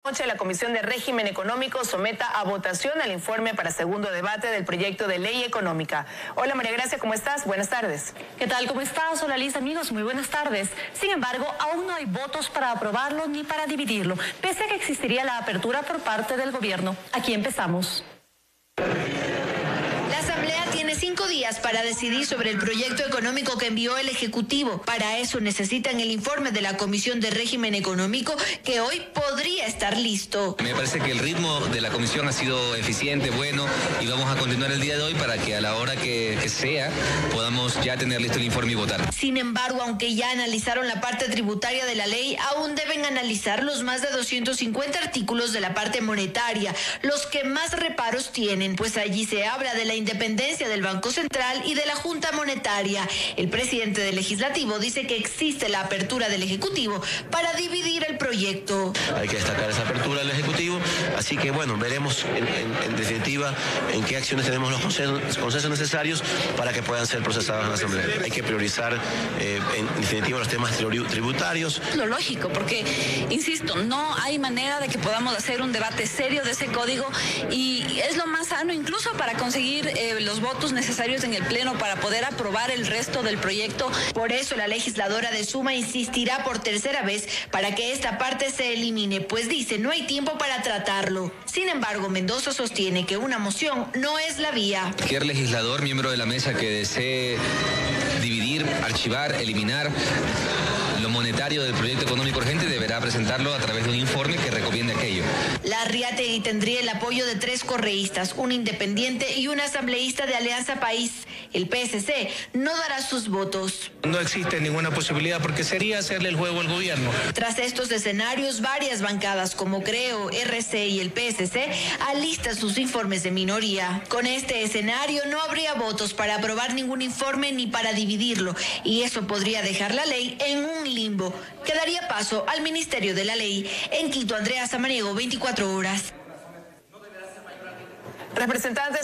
La Comisión de Régimen Económico someta a votación el informe para segundo debate del proyecto de ley económica. Hola María Gracia, ¿cómo estás? Buenas tardes. ¿Qué tal? ¿Cómo estás? Hola Liz, amigos, muy buenas tardes. Sin embargo, aún no hay votos para aprobarlo ni para dividirlo, pese a que existiría la apertura por parte del gobierno. Aquí empezamos. La Asamblea tiene 5 días para decidir sobre el proyecto económico que envió el Ejecutivo. Para eso necesitan el informe de la Comisión de Régimen Económico, que hoy podría estar listo. Me parece que el ritmo de la comisión ha sido eficiente, bueno, y vamos a continuar el día de hoy para que a la hora que sea podamos ya tener listo el informe y votar. Sin embargo, aunque ya analizaron la parte tributaria de la ley, aún deben analizar los más de 250 artículos de la parte monetaria, los que más reparos tienen, pues allí se habla de la independencia del Banco Central y de la Junta Monetaria. El presidente del Legislativo dice que existe la apertura del Ejecutivo para dividir el proyecto. Hay que destacar esa apertura del Ejecutivo, así que bueno, veremos en definitiva en qué acciones tenemos los consensos necesarios para que puedan ser procesados en la Asamblea. Hay que priorizar en definitiva los temas tributarios. Lo lógico, porque, insisto, no hay manera de que podamos hacer un debate serio de ese código y es lo más sano incluso para conseguir los votos necesarios en el Pleno para poder aprobar el resto del proyecto. Por eso la legisladora de Suma insistirá por tercera vez para que esta parte se elimine, pues dice no hay tiempo para tratarlo. Sin embargo, Mendoza sostiene que una moción no es la vía. Cualquier legislador, miembro de la mesa que desee dividir, archivar, eliminar lo monetario del proyecto económico urgente deberá presentarlo a través de un informe que recomiende aquello. Larriategui tendría el apoyo de 3 correístas, un independiente y un asambleísta de Alianza País. El PSC no dará sus votos. No existe ninguna posibilidad porque sería hacerle el juego al gobierno. Tras estos escenarios, varias bancadas como Creo, RC y el PSC alistan sus informes de minoría. Con este escenario no habría votos para aprobar ningún informe ni para dividirlo, y eso podría dejar la ley en un limbo que daría paso al Ministerio de la Ley. En Quito, Andrea Samaniego, 24 horas. Representantes